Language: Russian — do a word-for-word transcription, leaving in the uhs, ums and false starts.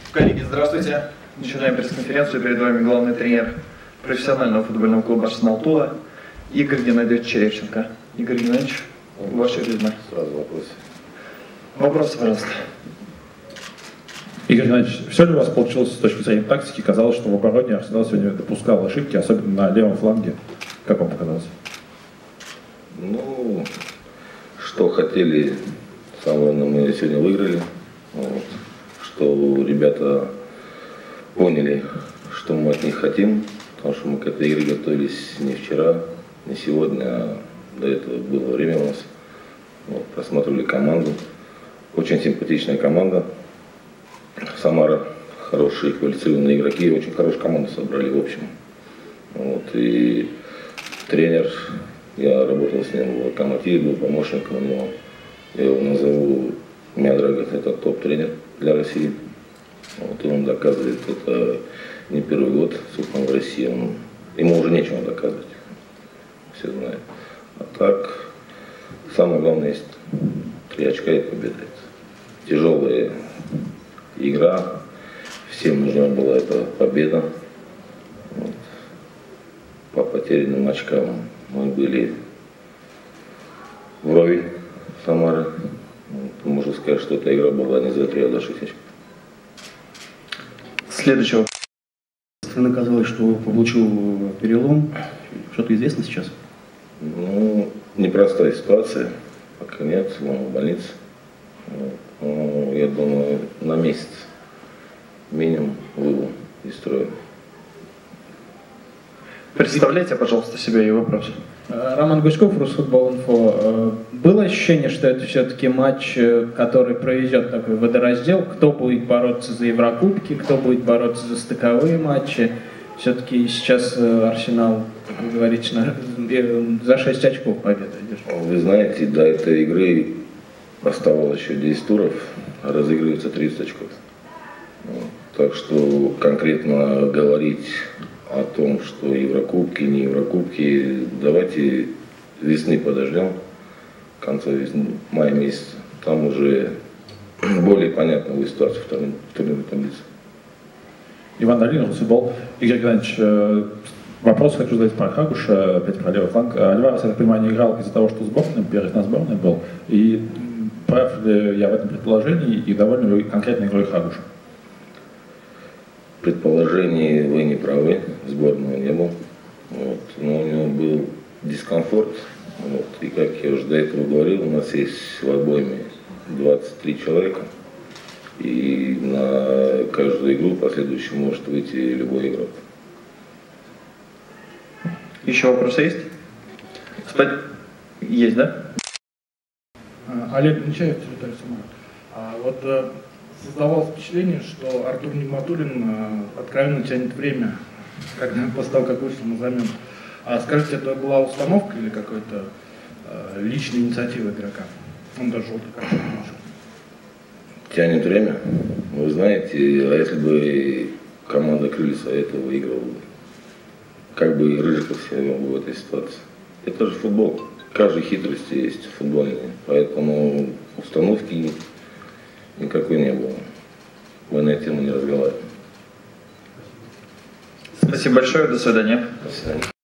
Коллеги, здравствуйте. Начинаем пресс-конференцию. Перед вами главный тренер профессионального футбольного клуба «Арсенал» Тула Игорь Геннадьевич Черевченко. Игорь Геннадьевич, ваше резюме. Сразу вопрос. Вопросы, пожалуйста. Игорь Геннадьевич, все ли у вас получилось с точки зрения тактики? Казалось, что в обороне Арсенал сегодня допускал ошибки, особенно на левом фланге. Как вам показалось? Ну, что хотели, самое мы сегодня выиграли. Вот. Что ребята поняли, что мы от них хотим, потому что мы к этой игре готовились не вчера, не сегодня, а до этого было время у нас. Вот, просматривали команду. Очень симпатичная команда. Самара хорошие квалифицированные игроки, очень хорошую команду собрали в общем. Вот, и тренер, я работал с ним в «Локомотиве», был помощником у него. Я его назову Мядрагов, это топ-тренер для России. Вот, и он доказывает, это не первый год, собственно, в России. Он, ему уже нечего доказывать, все знают. А так, самое главное, есть три очка и победа. Тяжелая игра, всем нужна была эта победа. Вот. По потерянным очкам мы были вровень Самары. Вот. Можно сказать, что эта игра была не за три, а за шесть очков. Следующего. Стороны казалось, что получил перелом. Что-то известно сейчас? Ну, непростая ситуация. Пока нет, он в больнице. Вот. Ну, я думаю, на месяц минимум вывел из строя. Представляйте, пожалуйста, себя и вопрос. Роман Гуськов, Русфутбол.Инфо. Было ощущение, что это все-таки матч, который проведет такой водораздел? Кто будет бороться за Еврокубки, кто будет бороться за стыковые матчи? Все-таки сейчас Арсенал, как вы говорите, за шесть очков победа идет. Вы знаете, до этой игры оставалось еще десять туров, а разыгрывается тридцать очков. Вот. Так что конкретно говорить о том, что Еврокубки, не Еврокубки, давайте весны подождем, конца весны, мая месяца. Там уже более понятна будет ситуация в турнирной таблице. Иван Долин, Русфутбол. Игорь Геннадьевич, вопрос хочу задать про Хагуша, опять про левый фланг. Альварес, я так понимаю, не играл из-за того, что сборной, первый на сборной был. И прав ли я в этом предположении и довольны ли конкретной игрой Хагуша? В предположении вы не правы, сборной он не был. Вот. Но у него был дискомфорт. Вот. И как я уже до этого говорил, у нас есть в обойме двадцать три человека. И на каждую игру последующую может выйти любой игрок. Еще вопросы есть? Спать? Есть, да? Олег Нечаев, территория Самары. А вот э, создавалось впечатление, что Артур Нигматуллин э, откровенно тянет время, когда, после того, как вышел на замену. А скажите, это была установка или какой-то э, личная инициатива игрока? Он даже желтый картон получил. Тянет время. Вы знаете, а если бы команда «Крылья Совета» выиграла, как бы Рыжиков себя вел бы в этой ситуации? Это же футбол. Каждой хитрости есть футбольные. Поэтому установки никакой не было. Мы на эту тему не разговариваем. Спасибо большое. До свидания. До свидания.